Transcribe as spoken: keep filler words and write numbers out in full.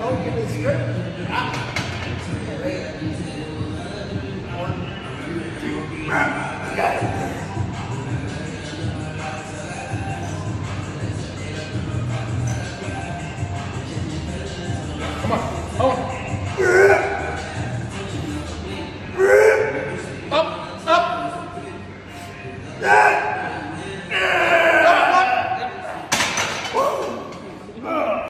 Don't get it straight. Ah. One, two, three. Got it.